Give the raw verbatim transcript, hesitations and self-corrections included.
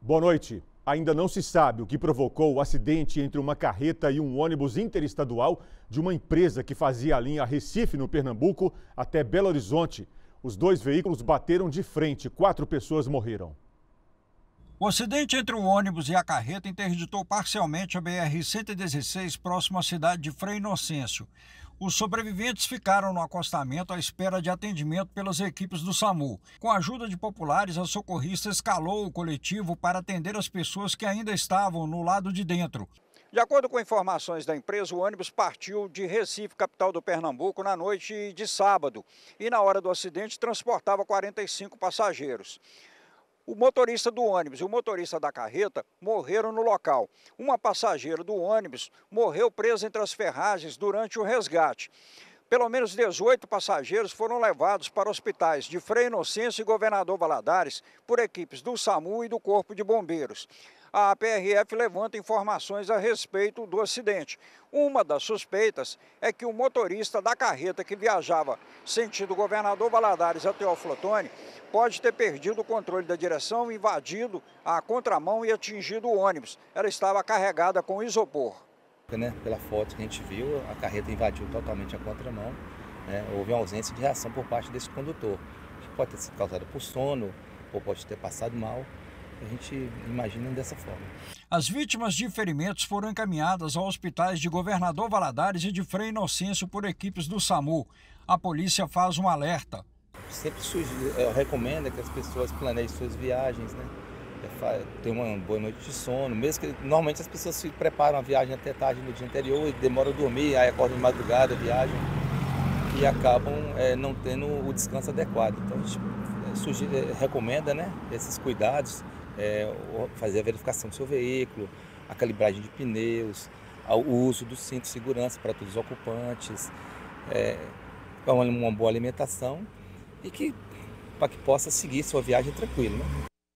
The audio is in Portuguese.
Boa noite. Ainda não se sabe o que provocou o acidente entre uma carreta e um ônibus interestadual de uma empresa que fazia a linha Recife, no Pernambuco, até Belo Horizonte. Os dois veículos bateram de frente, quatro pessoas morreram. O acidente entre o ônibus e a carreta interditou parcialmente a B R cento e dezesseis, próximo à cidade de Frei Inocêncio. Os sobreviventes ficaram no acostamento à espera de atendimento pelas equipes do SAMU. Com a ajuda de populares, a socorrista escalou o coletivo para atender as pessoas que ainda estavam no lado de dentro. De acordo com informações da empresa, o ônibus partiu de Recife, capital do Pernambuco, na noite de sábado e, na hora do acidente, transportava quarenta e cinco passageiros. O motorista do ônibus e o motorista da carreta morreram no local. Uma passageira do ônibus morreu presa entre as ferragens durante o resgate. Pelo menos dezoito passageiros foram levados para hospitais de Frei Inocêncio e Governador Valadares por equipes do SAMU e do Corpo de Bombeiros. A P R F levanta informações a respeito do acidente. Uma das suspeitas é que o motorista da carreta que viajava sentido Governador Valadares a Teófilo Otoni pode ter perdido o controle da direção, invadido a contramão e atingido o ônibus. Ela estava carregada com isopor. Né, pela foto que a gente viu, a carreta invadiu totalmente a contramão. Né, houve uma ausência de reação por parte desse condutor, que pode ter sido causada por sono ou pode ter passado mal. A gente imagina dessa forma. As vítimas de ferimentos foram encaminhadas aos hospitais de Governador Valadares e de Frei Inocêncio por equipes do SAMU. A polícia faz um alerta. Sempre eu recomendo que as pessoas planejem suas viagens, né? Ter uma boa noite de sono, mesmo que normalmente as pessoas se preparam a viagem até tarde no dia anterior e demoram a dormir, aí acordam de madrugada, viajam e acabam é, não tendo o descanso adequado. Então a gente é, sugira, recomenda, né, esses cuidados, é, fazer a verificação do seu veículo, a calibragem de pneus, o uso do cinto de segurança para todos os ocupantes, é, uma boa alimentação e que para que possa seguir sua viagem tranquilo, né?